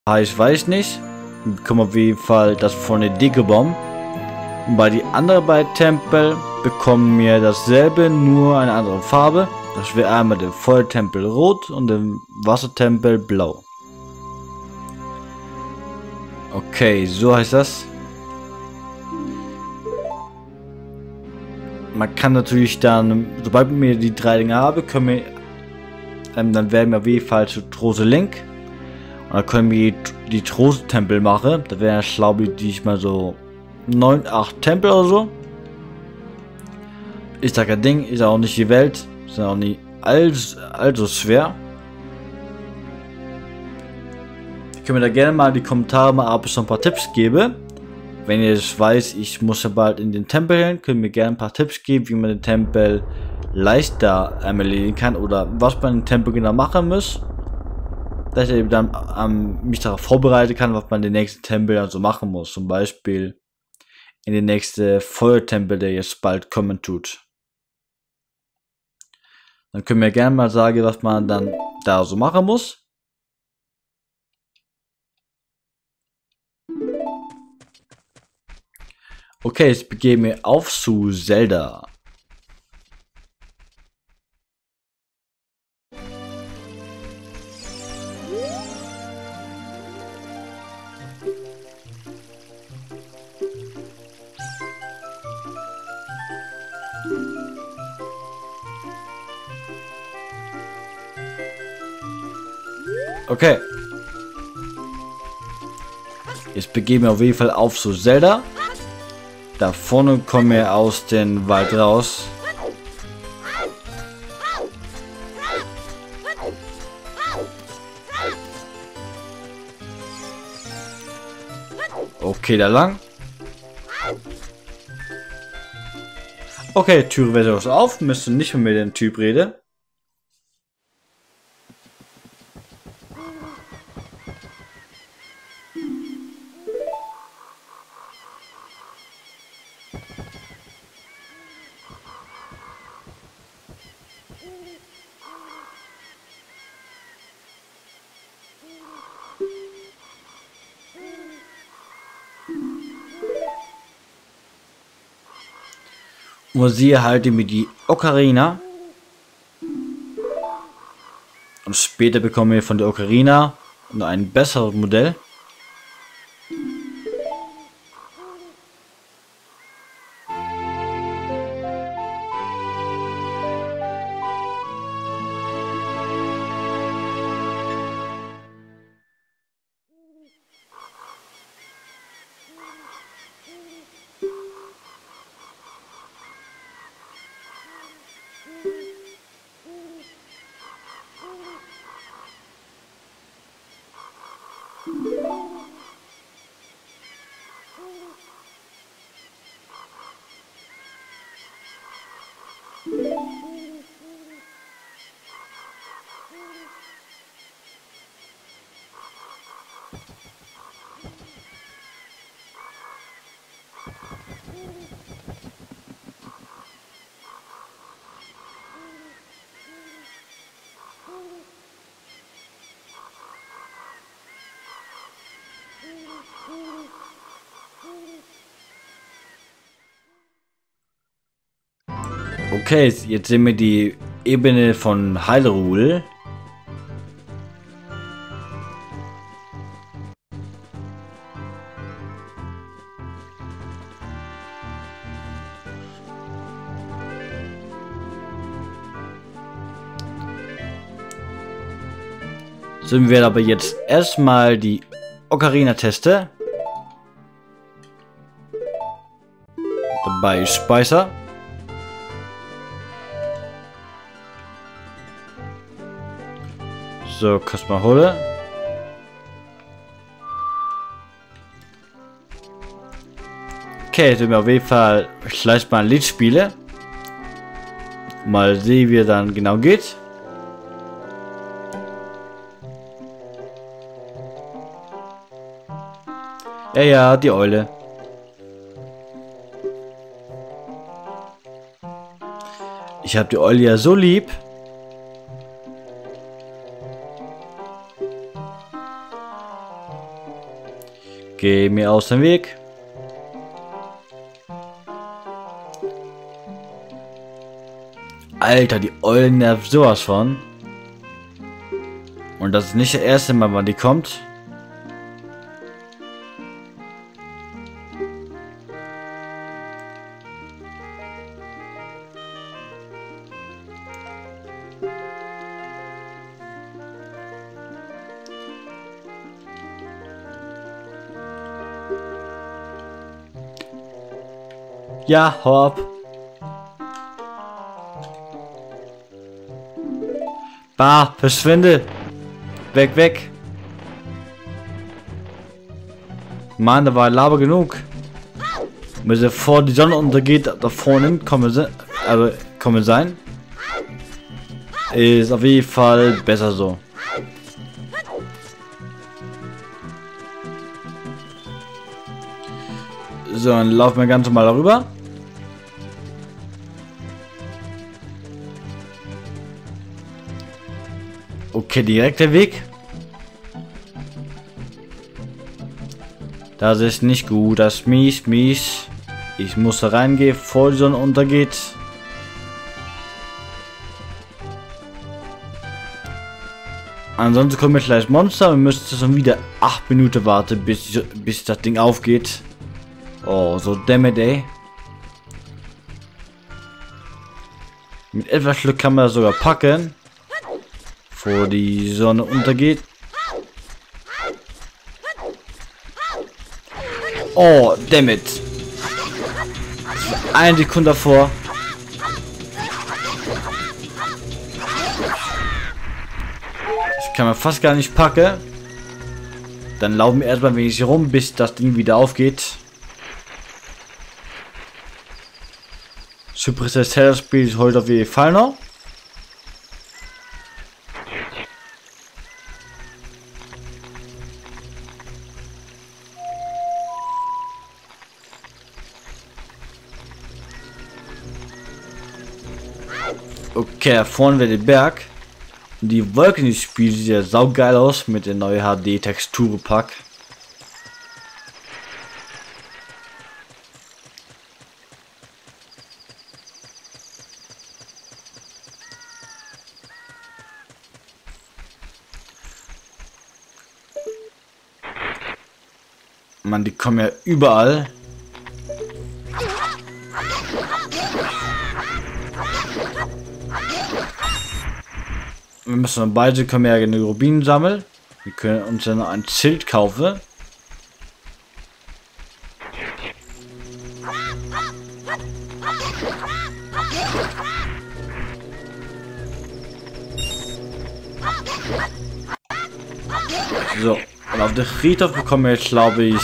Heißt, weiß nicht. Wir bekommen auf jeden Fall das von der Diggebomb. Und bei die anderen beiden Tempel bekommen wir dasselbe, nur eine andere Farbe. Das wäre einmal der Feuertempel rot und der Wassertempel blau. Okay, so heißt das. Man kann natürlich dann, sobald wir die 3 Dinge haben, können wir, dann werden wir auf jeden Fall zu Trose Link. Und dann können wir die Trose Tempel machen. Da wären, glaube ich, mal so 9, 8 Tempel oder so. Ist da kein Ding, ist auch nicht die Welt. Ist auch nicht allzu schwer. Ich kann mir da gerne mal die Kommentare mal ab, so ein paar Tipps geben. Wenn ihr es weiß, ich muss ja bald in den Tempel hin, könnt ihr mir gerne ein paar Tipps geben, wie man den Tempel leichter erledigen kann oder was man im Tempel genau machen muss. Dass ich dann mich darauf vorbereiten kann, was man den nächsten Tempel dann so machen muss. Zum Beispiel in den nächsten Feuertempel, der jetzt bald kommen tut. Dann können wir gerne mal sagen, was man dann da so machen muss. Okay, jetzt begeben wir auf zu Zelda. Okay. Jetzt begeben wir auf jeden Fall auf zu Zelda. Da vorne kommen wir aus dem Wald raus. Okay, da lang. Okay, Tür wird aus auf. Müssen nicht mehr mit dem Typ reden. Und sie erhalten mir die Ocarina. Und später bekommen wir von der Ocarina noch ein besseres Modell. Okay, jetzt sehen wir die Ebene von Hyrule. So, wir werden aber jetzt erstmal die Ocarina testen. Dabei Speicher. So, kannst mal holen. Okay, jetzt werden wir auf jeden Fall gleich mal ein Lied spielen. Mal sehen, wie es dann genau geht. Ja, ja, die Eule. Ich habe die Eule ja so lieb. Geh mir aus dem Weg. Alter, die Eulen nervt sowas von. Und das ist nicht das erste Mal, wann die kommt. Ja, hau ab. Bah, verschwinde. Weg, weg. Mann, da war Lava genug. Bevor die Sonne untergeht, da vorne kommen sein. Ist auf jeden Fall besser so. So, dann laufen wir ganz normal darüber. Okay, direkt der Weg. Das ist nicht gut, das ist mies, mies. Ich muss da reingehen, bevor die Sonne untergeht. Ansonsten kommen wir gleich Monster. Wir müssen schon wieder 8 Minuten warten, bis das Ding aufgeht. Oh, so dammit, ey. Mit etwas Glück kann man das sogar packen, bevor die Sonne untergeht. Oh, dammit. Eine Sekunde davor. Das kann man fast gar nicht packen. Dann laufen wir erstmal wenig rum, bis das Ding wieder aufgeht. Super Zelda Spiel ist heute auf jeden Fall noch. Okay, da vorne wäre der Berg. Und die Wolken, die Spiel sieht ja saugeil aus mit der neuen HD Texturpack. Mann, die kommen ja überall. Wir müssen dann beide können wir ja eine Rubinen sammeln. Wir können uns dann ein Schild kaufen. So, und auf der Friedhof bekommen wir jetzt, glaube ich,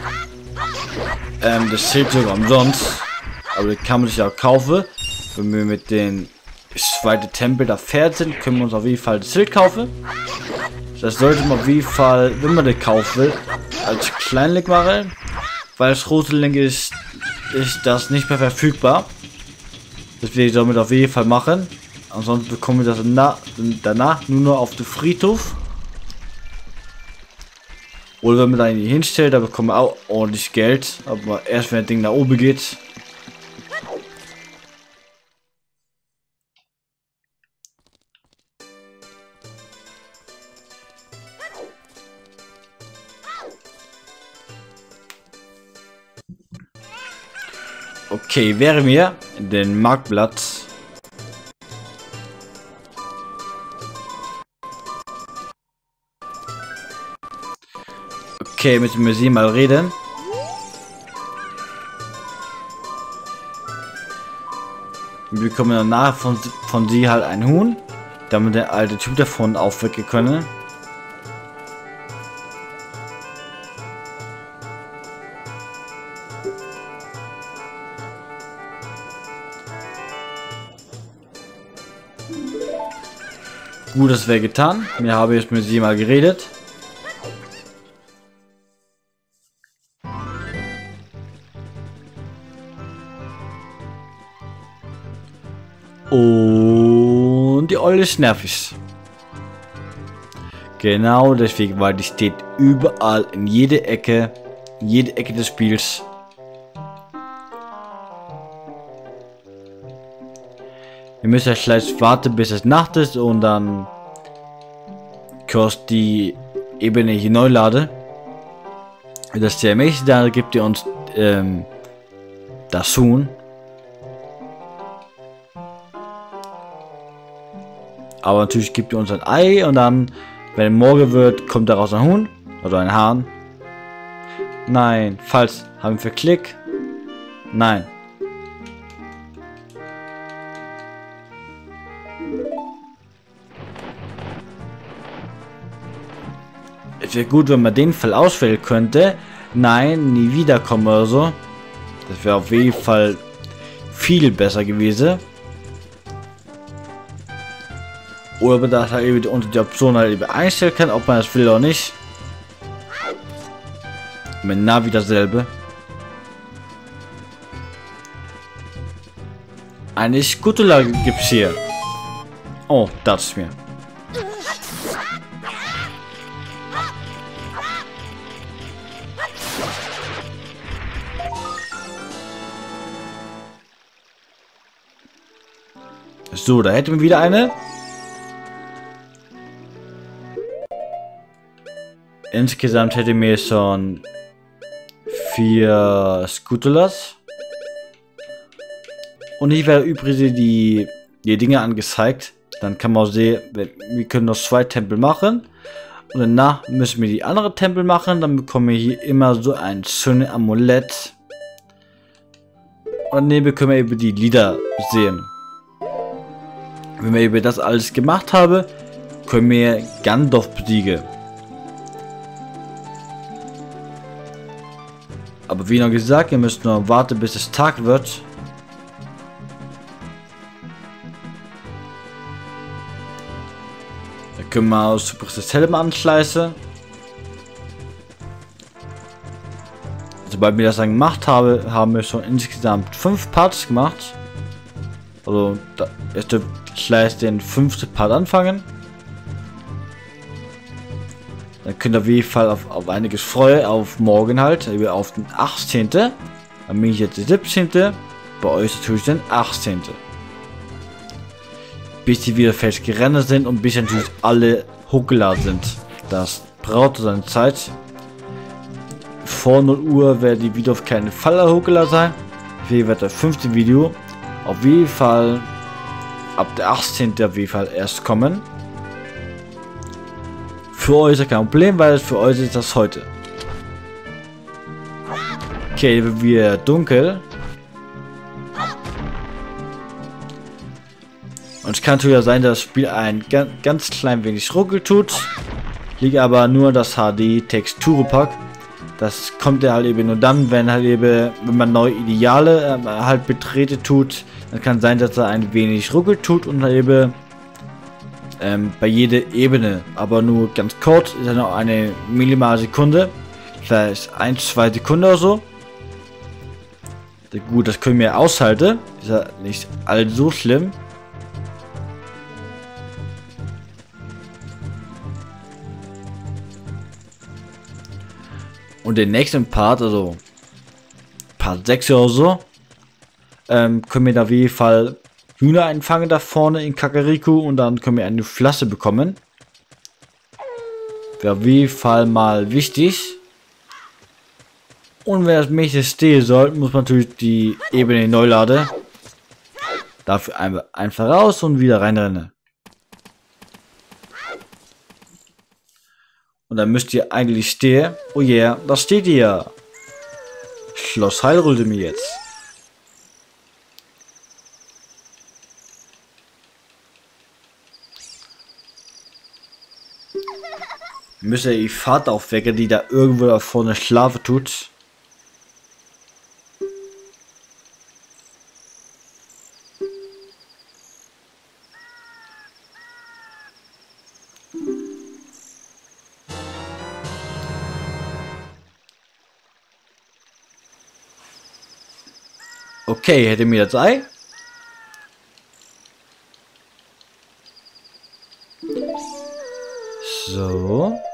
das Schild sogar umsonst. Aber das kann man sich auch kaufen. Wenn wir mit den zweiten Tempel da fertig sind, können wir uns auf jeden Fall das Schild kaufen. Das sollte man auf jeden Fall, wenn man das kaufen will, als Kleinlink machen. Weil das große Link ist das nicht mehr verfügbar. Deswegen soll man das auf jeden Fall machen. Ansonsten bekommen wir das danach nur noch auf den Friedhof. Oder wenn man da hinstellt, da bekommen wir auch ordentlich Geld. Aber erst wenn das Ding nach oben geht. Okay, wären wir in den Marktplatz. Okay, müssen wir sie mal reden. Wir bekommen danach von sie halt ein Huhn, damit der alte Typ davon aufwecken können. Gut, das wäre getan. Wir haben jetzt mit sie mal geredet. Und die Eule ist nervig. Genau deswegen, weil die steht überall in jeder Ecke. jede Ecke des Spiels. Ihr müsst ja gleich warten, bis es Nacht ist und dann kostet die Ebene hier neu laden. Das CMX, da gibt ihr uns das Huhn. Aber natürlich gibt ihr uns ein Ei und dann, wenn morgen wird, kommt daraus ein Huhn oder ein Hahn. Nein, falsch. Haben wir Klick? Nein. Es wäre gut, wenn man den Fall auswählen könnte. Nein, nie wiederkommen oder so. Das wäre auf jeden Fall viel besser gewesen. Oder dass er eben unter die Option halt eben einstellen kann, ob man das will oder nicht. Mit Navi dasselbe. Eine Skutula gibt's hier. Oh, das ist mir. So, da hätten wir wieder eine. Insgesamt hätte mir schon 4 Skutulas. Und ich werde übrigens die Dinge angezeigt. Dann kann man auch sehen, wir können noch 2 Tempel machen. Und danach müssen wir die andere Tempel machen. Dann bekommen wir hier immer so ein schönes Amulett. Und daneben können wir eben die Lieder sehen. Wenn wir eben das alles gemacht haben, können wir Gandalf besiegen. Aber wie noch gesagt, ihr müsst nur warten, bis es Tag wird. Da können wir aus Super Helm anschleißen. Sobald wir das dann gemacht haben, haben wir schon insgesamt 5 Parts gemacht. Also, jetzt dürft gleich den 5. Part anfangen. Dann könnt ihr auf jeden Fall auf einiges freuen, auf morgen halt, auf den 18. Dann bin ich jetzt der 17. Bei euch natürlich den 18. Bis die wieder fest gerannt sind und bis natürlich alle hochgeladen sind. Das braucht seine Zeit. Vor 0 Uhr werden die Videos auf keinen Fall hochgeladen sein. Hier wird das 5. Video auf jeden Fall ab der 18. auf jeden Fall erst kommen. Für euch ist ja kein Problem, weil für euch ist das heute. Okay, wird wieder dunkel. Und es kann natürlich sein, dass das Spiel ein ganz klein wenig ruckelt tut. Liegt aber nur das HD Texturepack. Das kommt ja halt eben nur dann, wenn man neue Ideale halt betreten tut. Dann kann sein, dass er ein wenig ruckelt tut und halt eben bei jeder Ebene, aber nur ganz kurz, ist ja noch eine Millisekunde, vielleicht 1-2 Sekunden oder so. Gut, das können wir aushalten, ist ja nicht allzu schlimm. Und den nächsten Part, also Part 6 oder so, können wir da auf jeden Fall Hühner einfangen da vorne in Kakariko und dann können wir eine Flasche bekommen. Wäre auf jeden Fall mal wichtig. Und wenn das Mädchen stehen soll, muss man natürlich die Ebene neu laden. Dafür einfach raus und wieder reinrennen. Und dann müsst ihr eigentlich stehen. Oh yeah, da steht ihr. Schloss Hyrule mir jetzt. Müsst ihr die Vater aufwecken, die da irgendwo da vorne schlafen tut. Okay, hätte mir das Ei. So.